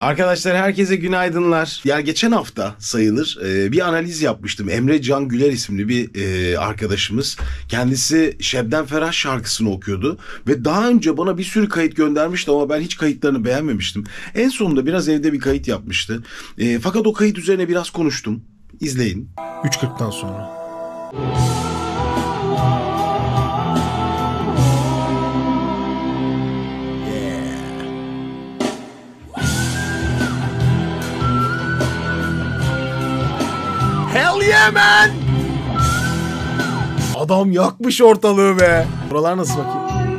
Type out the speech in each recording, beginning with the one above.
Arkadaşlar herkese günaydınlar. Ya geçen hafta sayılır bir analiz yapmıştım. Emre Can Güler isimli bir arkadaşımız. Kendisi Şebnem Ferah şarkısını okuyordu. Ve daha önce bana bir sürü kayıt göndermişti ama ben hiç kayıtlarını beğenmemiştim. En sonunda biraz evde bir kayıt yapmıştı. Fakat o kayıt üzerine biraz konuştum. İzleyin. 3.40'tan sonra. Hell yeah man! Adam yakmış ortalığı be. Buralar nasıl bakayım?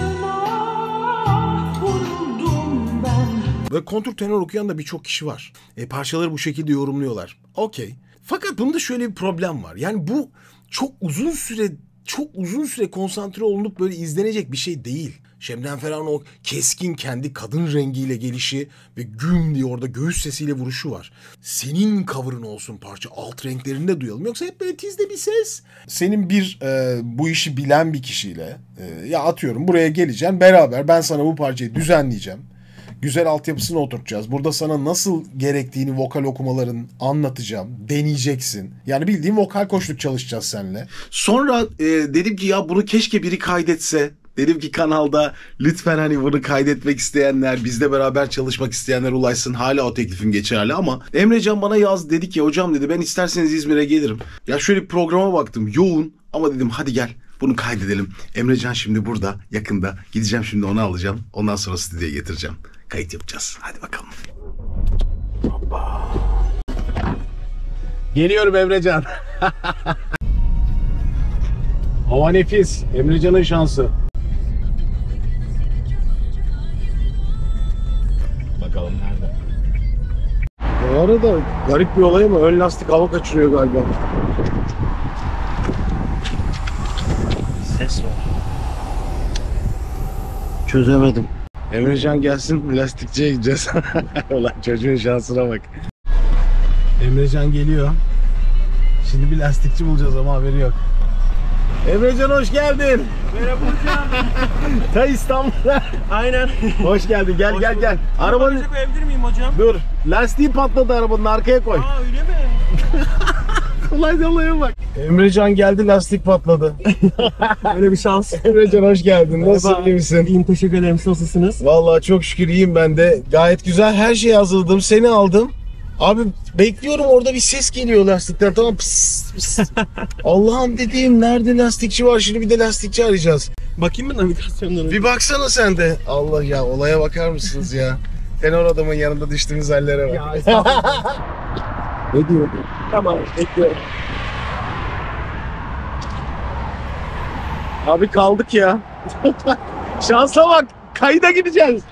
Ve kontur tenor okuyan da birçok kişi var. Parçaları bu şekilde yorumluyorlar. Okey. Fakat bunda şöyle bir problem var. Yani bu çok uzun süre konsantre olunup böyle izlenecek bir şey değil. Şebnem Ferah'ın o keskin kendi kadın rengiyle gelişi ve güm diye orada göğüs sesiyle vuruşu var. Senin cover'ın olsun parça, alt renklerini de duyalım. Yoksa hep böyle tizde bir ses. Senin bir bu işi bilen bir kişiyle ya atıyorum buraya geleceğim beraber ben sana bu parçayı düzenleyeceğim. Güzel altyapısını oturtacağız. Burada sana nasıl gerektiğini vokal okumaların anlatacağım. Deneyeceksin. Yani bildiğin vokal koçluk çalışacağız seninle. Sonra dedim ki ya bunu keşke biri kaydetse. Dedim ki kanalda lütfen hani bunu kaydetmek isteyenler, bizle beraber çalışmak isteyenler ulaşsın. Hala o teklifim geçerli ama Emrecan bana yazdı, dedi ki hocam dedi ben isterseniz İzmir'e gelirim. Ya şöyle bir programa baktım, yoğun ama dedim hadi gel bunu kaydedelim. Emrecan şimdi burada, yakında. Gideceğim şimdi onu alacağım. Ondan sonra stüdyoya getireceğim. Kayıt yapacağız. Hadi bakalım. Hoppa. Geliyorum Emrecan. Hava nefis. Emrecan'ın şansı. Bakalım nerede? Bu arada garip bir olay ama ön lastik hava kaçırıyor galiba. Ses var. Çözemedim. Emrecan gelsin, lastikçiye gideceğiz. Ulan çocuğun şansına bak. Emrecan geliyor. Şimdi bir lastikçi bulacağız ama haberi yok. Emrecan hoş geldin. Merhaba hocam. Ta İstanbul'da. Aynen. Hoş geldin. Gel gel gel. Arabanın... Arabanı koyabilir miyim hocam? Dur. Lastiği patladı arabanın, arkaya koy. Aa öyle mi? Olaya bak. Emrecan geldi, lastik patladı. Öyle bir şans. Emrecan hoş geldin. Nasılsın, iyi misin? İyiyim, teşekkür ederim. Siz nasılsınız? Vallahi çok şükür iyiyim ben de. Gayet güzel, her şeyi hazırladım. Seni aldım. Abi bekliyorum, orada bir ses geliyor lastikten. Tamam, pıs pıs. Allah'ım dediğim, nerede lastikçi var? Şimdi bir de lastikçi arayacağız. Bakayım mı navigasyondan? Bir baksana sen de. Allah ya, olaya bakar mısınız ya? Tenor adamın yanında düştüğümüz hallere bak. Ya estağfurullah. Ne diyor? Tamam, bekliyorum. Abi kaldık ya. Şansa bak. Kayda gideceğiz.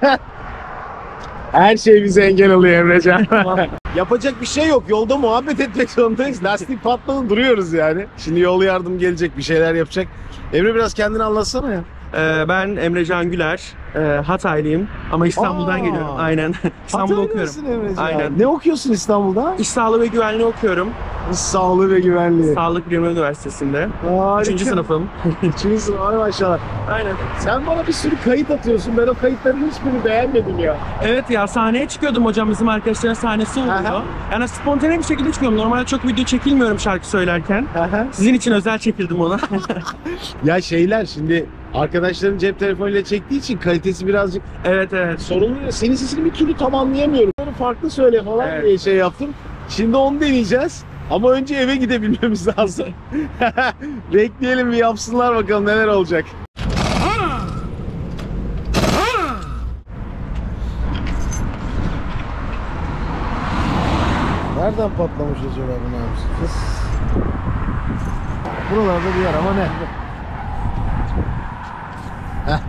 Her şey bize engel oluyor Emrecan. Yapacak bir şey yok. Yolda muhabbet etmek zorundayız. Lastik patladı, duruyoruz yani. Şimdi yol yardım gelecek, bir şeyler yapacak. Emre biraz kendini anlatsana ya. Ben Emre Can Güler. Hataylıyım ama İstanbul'dan geliyorum. Aynen. İstanbul'da okuyorum. Aynen. Ne okuyorsun İstanbul'da? İş sağlığı ve güvenliği okuyorum. İş sağlığı ve güvenliği. Sağlık Bilimleri Üniversitesi'nde. Harika. 3. sınıfım. 3. sınıf, ay maşallah. Aynen. Sen bana bir sürü kayıt atıyorsun. Ben o kayıtların hiçbirini beğenmedim ya. Evet ya, sahneye çıkıyordum hocam, bizim arkadaşların sahnesi oluyor. Aha. Yani spontane bir şekilde çıkıyorum. Normalde çok video çekilmiyorum şarkı söylerken. Sizin için özel çekildim ona. Ya şeyler şimdi arkadaşların cep telefonuyla çektiği için kalitesi birazcık Evet. sorun oluyor. Senin sesini bir türlü tam anlayamıyorum. Onu farklı söyle falan Evet. diye şey yaptım. Şimdi onu deneyeceğiz. Ama önce eve gidebilmemiz lazım. Bekleyelim, bir yapsınlar bakalım neler olacak. Nereden patlamış acaba bu abisi? Buralarda bir yer ama ne? Heh.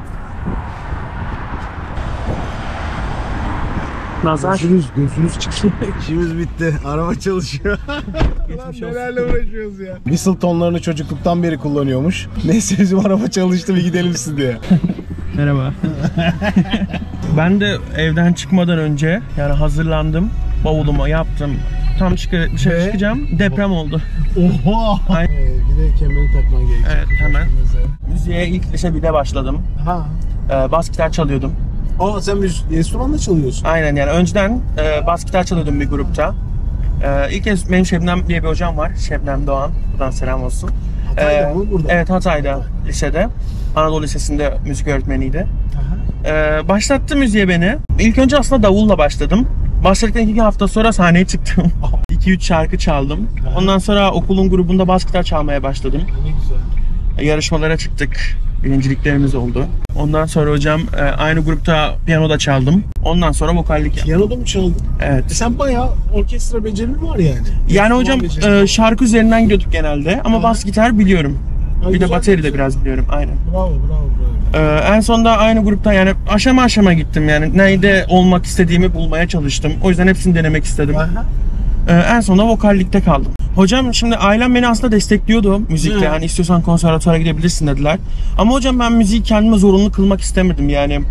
Nazar. Gözünüz çıksın. İşimiz bitti. Araba çalışıyor. Lan nelerle uğraşıyoruz ya. Whistle tonlarını çocukluktan beri kullanıyormuş. Neyse bizim araba çalıştı, bir gidelim stüdyoya. Merhaba. Ben de evden çıkmadan önce yani hazırlandım. Bavulumu yaptım. Tam dışarı çıkacağım. Deprem oldu. Oha! Bir de kemerini takman gerekiyor. Evet, hemen. Müziğe ilk bir de başladım. Ha. Bas gitar çalıyordum. Aa sen enstrüman da çalıyorsun. Aynen yani önceden bas gitar çalıyordum bir grupta. İlk kez benim Şebnem diye bir hocam var. Şebnem Doğan. Buradan selam olsun. Hatay'da mı burada? Evet, Hatay'da lisede. Anadolu Lisesi'nde müzik öğretmeniydi. Başlattı müziğe beni. İlk önce aslında davulla başladım. Başladıktan 2 hafta sonra sahneye çıktım. 2-3 şarkı çaldım. Ondan sonra okulun grubunda bas gitar çalmaya başladım. Ne güzel. Yarışmalara çıktık. Birinciliklerimiz oldu. Ondan sonra hocam aynı grupta piyano da çaldım. Ondan sonra vokallik yaptım. Piyanoda mı çaldın? Evet. Sen bayağı orkestra becerin var yani. Yani hocam şarkı üzerinden gidiyorduk genelde ama bas gitar biliyorum. Bir de güzel, bateri de güzel. biraz biliyorum. Aynen. Bravo. En sonunda aynı grupta yani aşama aşama gittim yani neyde olmak istediğimi bulmaya çalıştım. O yüzden hepsini denemek istedim. En sonunda vokallikte kaldım. Hocam şimdi ailem beni aslında destekliyordu müzikte. Yani istiyorsan konservatuvara gidebilirsin dediler. Ama hocam ben müziği kendime zorunlu kılmak istemedim yani.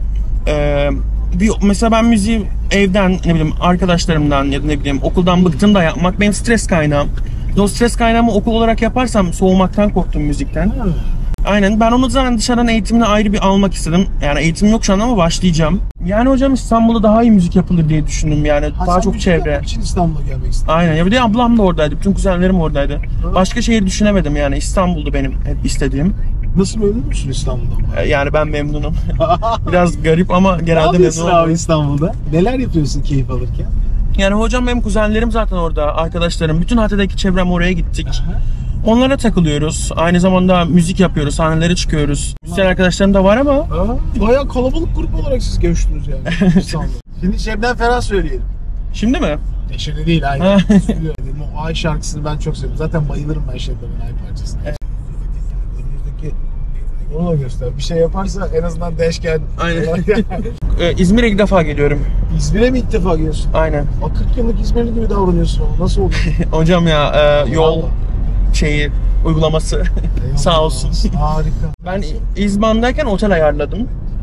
Mesela ben müziği evden ne bileyim arkadaşlarımdan ya da ne bileyim okuldan bıktım da yapmak benim stres kaynağım. O stres kaynağımı okul olarak yaparsam soğumaktan korktum müzikten. Aynen ben onu zaten dışarıdan eğitimini ayrı bir almak istedim. Yani eğitim yok şu an ama başlayacağım. Yani hocam İstanbul'da daha iyi müzik yapılır diye düşündüm yani daha çok çevre. Yapmak için İstanbul'a gelmek istedim. Aynen ya bir de ablam da oradaydı, bütün kuzenlerim oradaydı. Başka şehir düşünemedim yani İstanbul'du benim hep istediğim. Nasıl memnun musun İstanbul'dan? Yani ben memnunum. Biraz garip ama genelde memnunum. abi İstanbul'da? Neler yapıyorsun keyif alırken? Yani hocam benim kuzenlerim zaten orada, arkadaşlarım. Bütün Hatay'daki çevrem oraya gittik. Onlara takılıyoruz. Aynı zamanda müzik yapıyoruz, sahnelere çıkıyoruz. Müzisyen arkadaşlarım da var ama. Bayağı kalabalık grup olarak siz görüştünüz yani İstanbul'da. Şimdi Şebnem Ferah söyleyelim. Şimdi mi? Neşeli değil aynen. O Ay şarkısını ben çok seviyorum. Zaten bayılırım ben Şebnem'in Ay parçasına. Önümüzdeki onu da göster. Bir şey yaparsa en azından değişken. Aynen. İzmir'e ilk defa geliyorum. İzmir'e mi ilk defa geliyorsun? Aynen. 40 yıllık İzmirli gibi davranıyorsun ama nasıl oldu? Hocam ya yol uygulaması sağ olsun. Harika. Ben İzban'dayken otel ayarladım.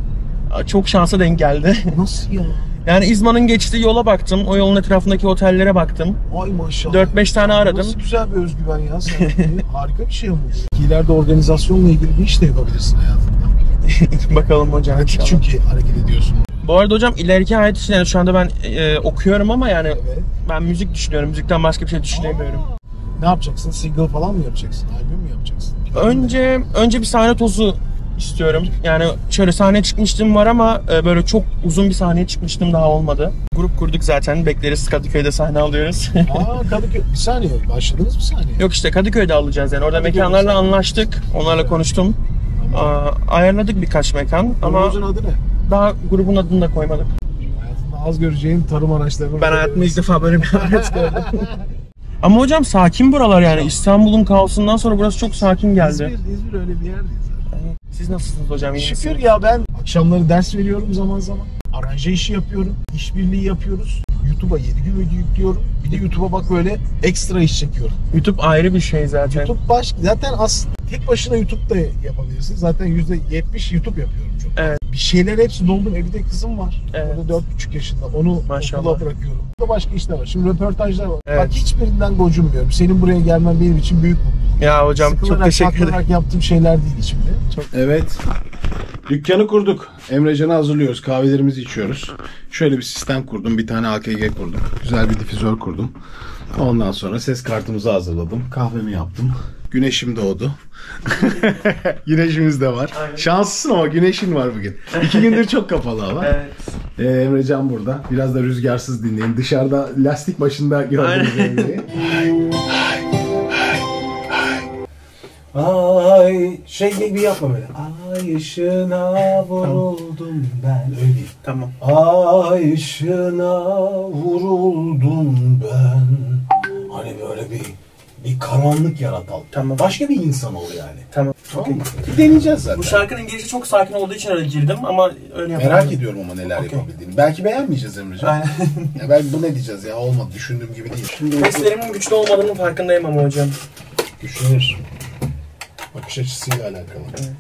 Çok şansa denk geldi. Nasıl ya? Yani İzban'ın geçtiği yola baktım. O yolun etrafındaki otellere baktım. Ay maşallah. 4-5 tane aradım. Nasıl güzel bir özgüven ya sen. Harika bir şey bu. İleride organizasyonla ilgili bir iş de yapabilirsin hayatında. Bakalım hocam. Çünkü hareket ediyorsun. Bu arada hocam ileriki hayat için yani şu anda ben okuyorum ama yani Evet. ben müzik düşünüyorum. Müzikten başka bir şey düşünemiyorum. Ne yapacaksın? Single falan mı yapacaksın? Albüm mü yapacaksın? Önce bir sahne tozu istiyorum. Yani şöyle sahneye çıkmıştım var ama böyle çok uzun bir sahneye çıkmıştım daha olmadı. Grup kurduk zaten. Bekleriz, Kadıköy'de sahne alıyoruz. Kadıköy. Bir saniye. Başladınız bir saniye. Yok işte Kadıköy'de alacağız yani. Orada Kadıköy'de mekanlarla sahne. anlaştık. Onlarla konuştum. Ayarladık birkaç mekan ama Grubunuzun adı ne? daha grubun adını da koymadık. Hayatında az göreceğin tarım araçlarını... Ben hayatımda ilk defa böyle bir araç gördüm. Ama hocam sakin buralar yani. İstanbul'un kaosundan sonra burası çok sakin geldi. İzmir öyle bir yer değil zaten. Siz nasılsınız hocam? İyi Şükür misiniz? ya ben akşamları ders veriyorum zaman zaman. Aranje işi yapıyorum. İşbirliği yapıyoruz. YouTube'a 7 gün video yüklüyorum. Bir de YouTube'a bak böyle ekstra iş çekiyorum. YouTube ayrı bir şey zaten. YouTube zaten aslında tek başına YouTube'da yapabilirsin. Zaten %70 YouTube yapıyorum çok. Evet. Bir şeyler hepsi doldum. Bir de kızım var. Evet. O da 4,5 yaşında. Onu Maşallah. okula bırakıyorum. Burada başka işler var. Şimdi röportajlar var. Evet. Bak hiçbirinden gocunmuyorum. Senin buraya gelmen benim için büyük mutluluk. Ya hocam Sıkılarak, çok teşekkür ederim. patlanarak yaptığım şeyler değil şimdi. Evet. Dükkanı kurduk. Emrecan'ı hazırlıyoruz. Kahvelerimizi içiyoruz. Şöyle bir sistem kurdum. Bir tane AKG kurdum. Güzel bir difüzör kurdum. Ondan sonra ses kartımızı hazırladım. Kahvemi yaptım. Güneşim doğdu. Güneşimiz de var. Aynen. Şanslısın ama güneşin var bugün. 2 gündür çok kapalı hava. Evet. Emrecan burada. Biraz da rüzgarsız dinleyin. Dışarıda lastik başında gördüğünüz Emre'yi. Ay şey gibi yapma böyle. Ay ışığına vuruldum ben. Öyle değil. Tamam. Ay ışığına vuruldum ben. Hani böyle bir karanlık yaratalım. Tamam. Başka bir insan ol yani. Tamam. Tamam mı? Deneyeceğiz zaten. Bu şarkının girişi çok sakin olduğu için öyle girdim ama öyle yapamadım. Merak ediyorum ama neler yapabildiğini. Belki beğenmeyeceğiz Emrecan. Aynen. Ya belki bu ne diyeceğiz ya olmadı düşündüğüm gibi değil. Şimdi Seslerimin güçlü olmadığının farkındayım ama hocam. düşünür. Bakış açısıyla alakalı.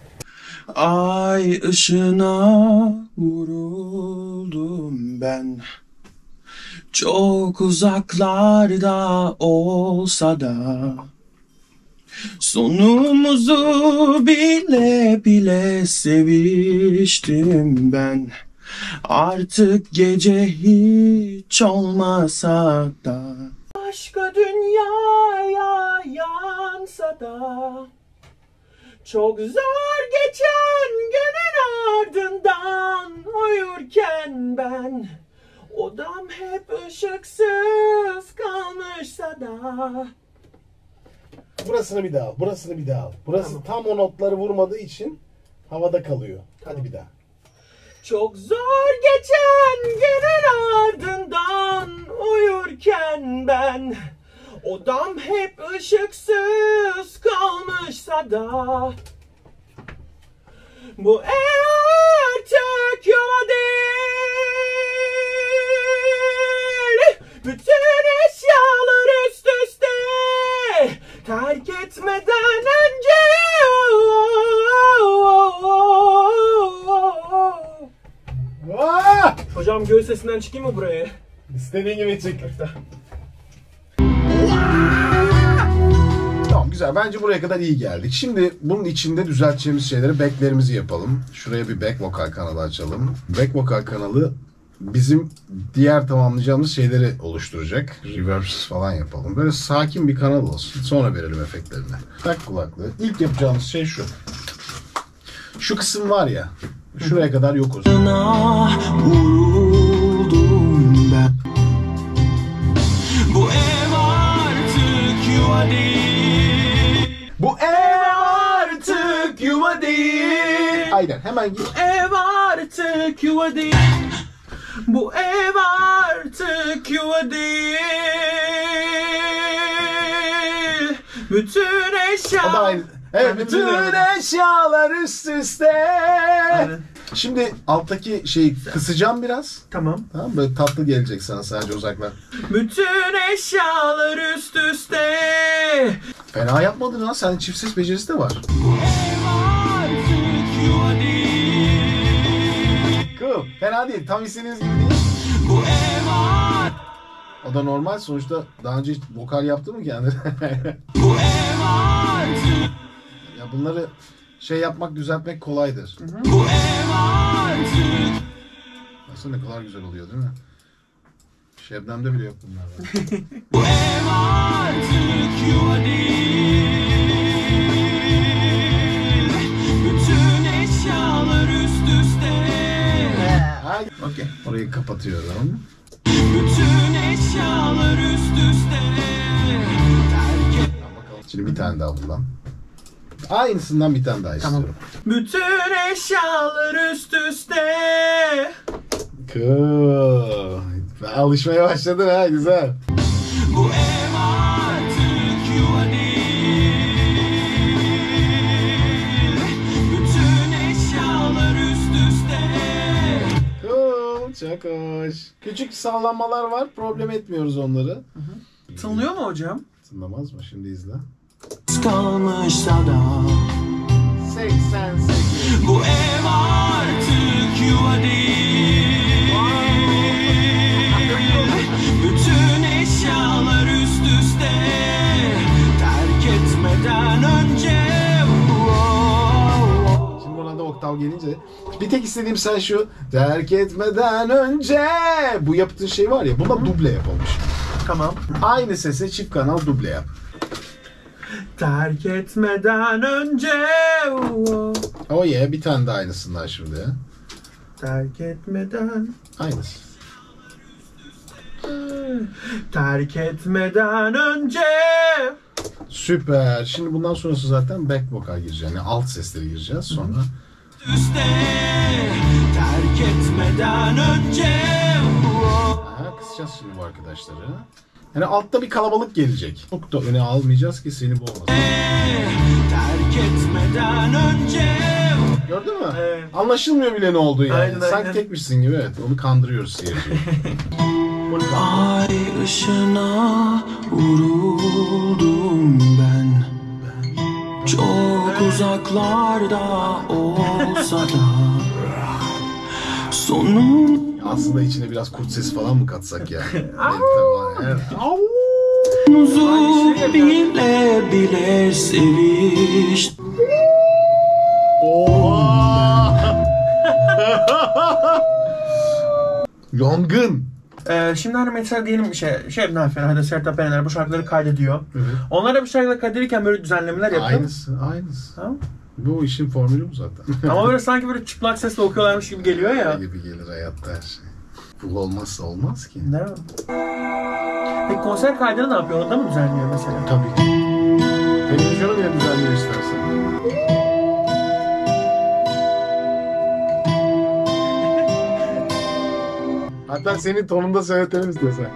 Ay ışığına vuruldum ben. Çok uzaklarda olsa da sonumuzu bile bile seviştim ben. Artık gece hiç olmasa da, başka dünyaya yansa da, çok zor geçen günün ardından uyurken ben, odam hep ışıksız kalmışsa da. Burasını bir daha al. Burasını bir daha al. Burası tam o notları vurmadığı için havada kalıyor. Hadi bir daha. Çok zor geçen günün ardından uyurken ben, odam hep ışıksız kalmışsa da, bu ev artık yuva değil. Bütün eşyalar üst üste terk etmeden önce. Aa! Hocam göğüs sesinden çıkayım mı buraya? İstediğin gibi çık. Tamam, güzel. Bence buraya kadar iyi geldik. Şimdi bunun içinde düzelteceğimiz şeyleri, back'lerimizi yapalım. Şuraya bir back vokal kanalı açalım. Back vokal kanalı bizim diğer tamamlayacağımız şeyleri oluşturacak. Reverbs falan yapalım. Böyle sakin bir kanal olsun. Sonra verelim efektlerini. Tak kulaklığı. İlk yapacağımız şey şu. Şu kısım var ya. Şuraya kadar yok olsun. Vuruldum ben. Bu ev artık yuva değil. Bu ev artık yuva değil. Aynen, hemen git. Bu ev artık yuva değil. Bu ev artık yuva değil. Bütün O da eşya. aynı. Evet, bütün eşyalar üst üste. Aynen. Şimdi alttaki şeyi kısacağım biraz. Tamam. Tamam, böyle tatlı gelecek sana sadece uzaklar. Bütün eşyalar üst üste. Fena yapmadın ha, senin çift ses becerisi de var. Cool. Fena değil, tam istediğiniz gibi değil. O da normal, sonuçta daha önce hiç vokal yaptı mı kendine? Ya bunları şey yapmak, düzeltmek kolaydır. Aslında ne kadar güzel oluyor değil mi? Şebnem'de bile yok bunlar. Bu ev artık yuva değil. Bütün eşyalar üst üste. Okey. Orayı kapatıyorum. Bütün eşyalar üst üste. Bakalım. Şimdi bir tane daha bundan. Aynısından bir tane daha istiyorum. Bütün eşyalar üst üste. Cool. Alışmaya başladın ha, güzel. Bu ev artık yuva değil. Bütün eşyalar üst üste. Cool, çok hoş. Küçük sallanmalar var, problem etmiyoruz onları. Tınlıyor mu hocam? Tınlamaz mı? Şimdi izle. Kalmışsa da 88. bu ev artık yuva değil. Bütün eşyalar üst üste terk etmeden önce. Şimdi buna da oktav gelince bir tek istediğim sen şu terk etmeden önce, bu yaptığın şey var ya, bunda duble yapılmış. Tamam. Aynı sese çift kanal duble yap. Terk etmeden önce. Oh yeah, bir tane daha aynısından şimdi. Terk etmeden. Aynısı. Terk etmeden önce. Süper. Şimdi bundan sonrası zaten back vokal gireceğiz. Yani alt sesleri gireceğiz sonra. Üste terk etmeden önce. Aha, kısacağız şimdi bu arkadaşları. Yani altta bir kalabalık gelecek. Çok da öne almayacağız ki seni boğmasın. Terk etmeden önce. Gördün mü? Evet. Anlaşılmıyor bile ne olduğu yani. Aynen, Sanki aynen. tekmişsin gibi, evet. Onu kandırıyoruz seyirciyi. Ay ışığına vuruldum ben. Çok uzaklarda olsa da sonum. Aslında içine biraz kurt sesi falan mı katsak yani? Tamam, evet. Uzu bile bile seviştim. Oha! Yangın. Şimdi hani mesela diyelim Şebnem Ferah, Sertab Erener bu şarkıları kaydediyor. Evet. Onlar da bu şarkıları kaydederken böyle düzenlemeler yapıyor. Aynısı. Ha? Bu işin formülü bu zaten. Ama böyle sanki böyle çıplak sesle okuyorlarmış gibi geliyor ya. gibi gelir hayatta her şey. Bu olmazsa olmaz ki. Değil mi? Peki konser kaydını ne yapıyor? Onu da mı düzenliyor mesela? Tabii. Televizyonu bile düzenliyor istersen. Hatta senin tonunda söyletelim istiyorsan.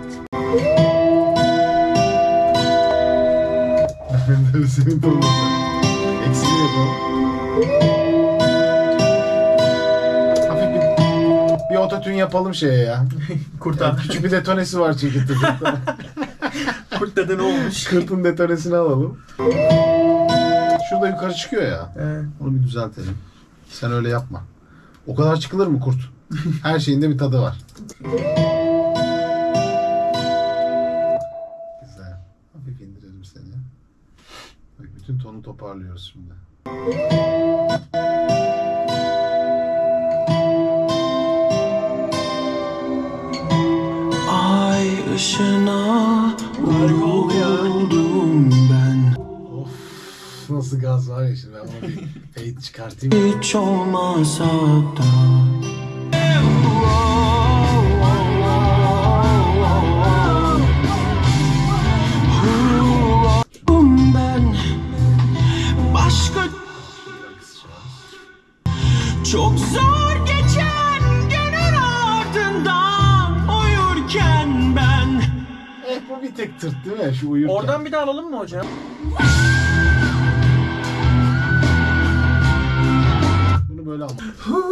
Senin tonunda söyle. Eksini yapalım. Hafif bir ototune yapalım şeye ya. Kurta. Yani küçük bir detonesi var çünkü. Kurt dede ne olmuş? Kırtın detonesini alalım. Şurada yukarı çıkıyor ya. Evet. Onu bir düzeltelim. Sen öyle yapma. O kadar çıkılır mı kurt? Her şeyin de bir tadı var. Güzel. Hafif indirelim seni. Bak bütün tonu toparlıyoruz şimdi. Ay ışığına vuruldum ben. Of, nasıl gaz var ya şimdi, ben ona bir fade çıkartayım. Hiç olmasa da ben başka çok zor geçen günün ardından uyurken ben. Bu bir tek tırt değil mi? Şu uyurken. Oradan bir daha alalım mı hocam? Bunu böyle almak.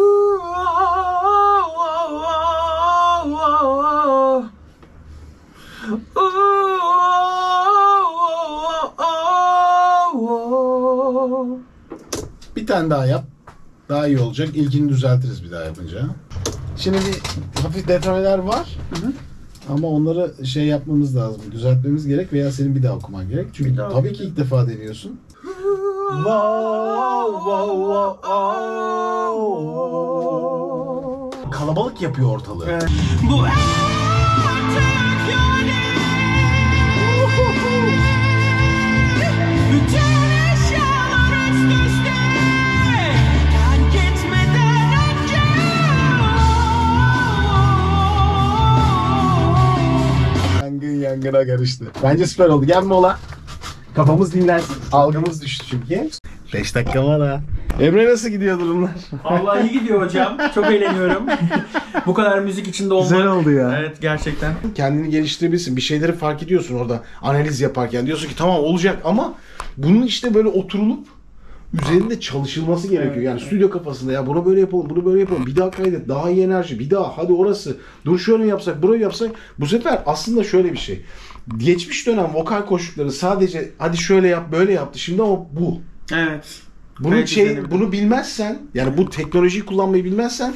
Bir tane daha yap. Daha iyi olacak. İlkini düzeltiriz bir daha yapınca. Şimdi bir hafif detoneler var. Ama onları şey yapmamız lazım. Düzeltmemiz gerek veya senin bir daha okuman gerek. Çünkü daha tabii ki ilk defa deniyorsun. Kalabalık yapıyor ortalığı. Evet. Bu artık yani bütün eşyalar üst üste terk etmeden önce. Yangın yangına karıştı. Bence süper oldu. Gel mola. Kafamız dinlensin. Algımız düştü çünkü. 5 dakika var ha. Emre nasıl gidiyor durumlar? Vallahi iyi gidiyor hocam. Çok eğleniyorum. Bu kadar müzik içinde olmak. Güzel oldu ya. Evet gerçekten. Kendini geliştirebilirsin. Bir şeyleri fark ediyorsun orada analiz yaparken. Diyorsun ki tamam olacak ama bunun işte böyle oturulup üzerinde çalışılması gerekiyor. Yani stüdyo kafasında ya bunu böyle yapalım, bunu böyle yapalım. Bir daha kaydet, daha iyi enerji, bir daha hadi orası. Dur şöyle yapsak, burayı yapsak. Bu sefer aslında şöyle bir şey. Geçmiş dönem vokal koşulları sadece hadi şöyle yap, böyle yaptı. Şimdi ama bu. Evet. Bunu Belki bunu bilmezsen, yani bu teknolojiyi kullanmayı bilmezsen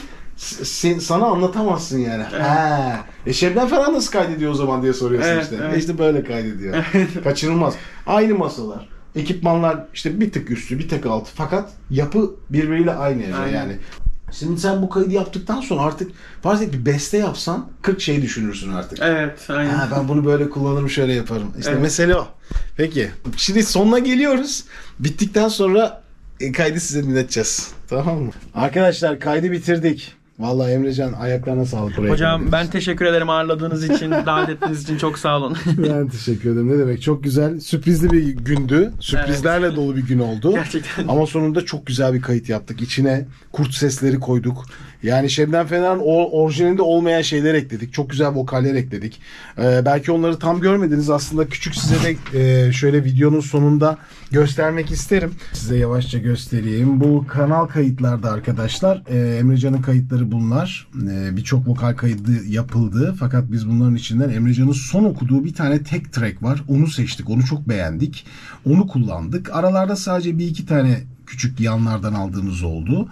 sana anlatamazsın yani. Evet. Ha. Şebnem Ferah nasıl kaydediyor o zaman diye soruyorsun Evet, işte. evet. İşte böyle kaydediyor. Kaçırılmaz. Aynı masalar, ekipmanlar işte bir tık üstü, bir tık altı. Fakat yapı birbiriyle aynı Aynen. yani. Şimdi sen bu kaydı yaptıktan sonra artık farz et bir beste yapsan 40 şey düşünürsün artık. Evet, aynen. Ha, ben bunu böyle kullanırım, şöyle yaparım. İşte Evet. mesele o. Peki. Şimdi sonuna geliyoruz. Bittikten sonra kaydı size dinleteceğiz. Tamam mı? Arkadaşlar kaydı bitirdik. Vallahi Emrecan ayaklarına sağlık buraya. Hocam ben teşekkür ederim ağırladığınız için, davet ettiğiniz için çok sağ olun. Ben teşekkür ederim. Ne demek? Çok güzel. Sürprizli bir gündü. Sürprizlerle dolu bir gün oldu. Gerçekten. Ama sonunda çok güzel bir kayıt yaptık. İçine kurt sesleri koyduk. Yani Şebnem Ferah'ın orijinalinde olmayan şeyler ekledik. Çok güzel vokaller ekledik. Belki onları tam görmediniz. Aslında küçük size de şöyle videonun sonunda göstermek isterim. Size yavaşça göstereyim. Bu kanal kayıtlarda arkadaşlar. Emrecan'ın kayıtları bunlar. Birçok vokal kaydı yapıldı. Fakat biz bunların içinden Emrecan'ın son okuduğu bir tane tek track var. Onu seçtik. Onu çok beğendik. Onu kullandık. Aralarda sadece bir iki tane küçük yanlardan aldığımız oldu.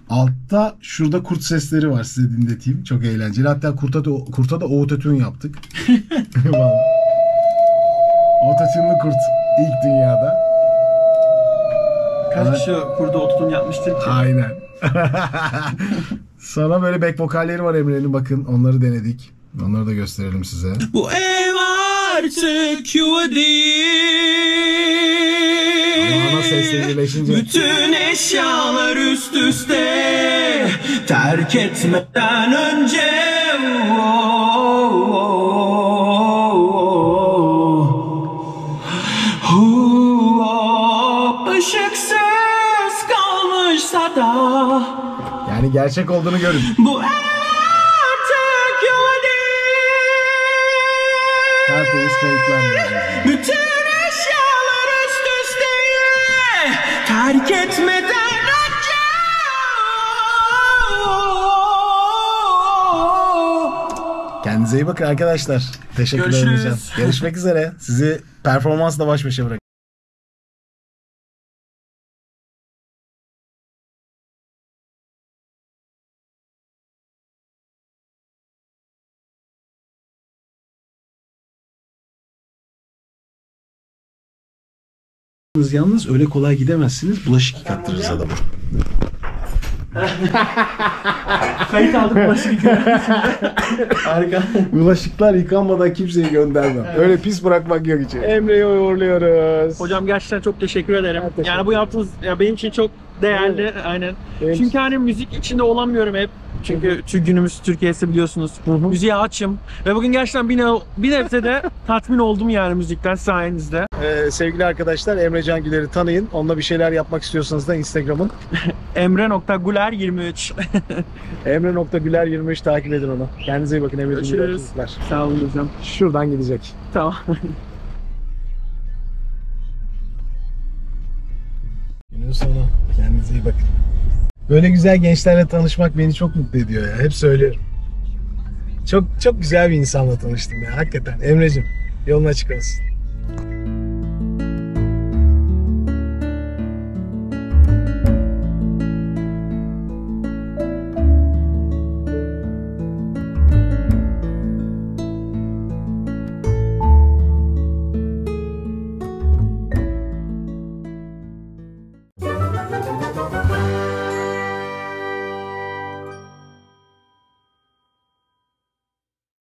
Altta şurada kurt sesleri var, size dinleteyim. Çok eğlenceli. Hatta kurta da autotune yaptık. Autotune'lu kurt ilk dünyada. Kaç kişi kurda ototun yapmıştır ki? Aynen. Sonra böyle back vokalleri var Emre'nin, bakın onları denedik. Onları da gösterelim size. Bu ev artık yuva değil. Ana sesle birleşince. Bütün eşyalar üst üste terk etmeden önce. Işıksız kalmışsa da Yani gerçek olduğunu görün. bu ev artık yuva değil. Tertemiz kayıtlar yani. Bütün eşyalar üst üste terk etmeden önce. Kendinize iyi bakın arkadaşlar. Teşekkürler Görüşürüz. Emrecan. Görüşmek üzere. Sizi performansla baş başa bırakıyorum. Yalnız öyle kolay gidemezsiniz. Bulaşık yıkattırırız adamı. Kayıt aldık bulaşık. Harika. Bulaşıklar yıkanmadan kimseyi göndermem. Öyle pis bırakmak yok içeri. Emre'yi uğurluyoruz. Hocam gerçekten çok teşekkür ederim. Yani bu yaptığınız ya benim için çok değerli. Aynen. Evet. Çünkü hani müzik içinde olamıyorum hep. Çünkü günümüz Türkiye'si biliyorsunuz. Müziğe açım. Ve bugün gerçekten bir nebze de tatmin oldum yani müzikten sayenizde. Sevgili arkadaşlar, Emrecan Güler'i tanıyın. Onunla bir şeyler yapmak istiyorsanız da Instagram'ın Emre.Guler23. Emre.Güler23 takip edin onu. Kendinize iyi bakın Emre'cim. Görüşürüz. Sağ olun hocam. Şuradan gidecek. Tamam. Günün sonu. Kendinize iyi bakın. Böyle güzel gençlerle tanışmak beni çok mutlu ediyor ya. Hep söylüyorum. Çok güzel bir insanla tanıştım ya. Hakikaten. Emre'cim, yolun açık olsun.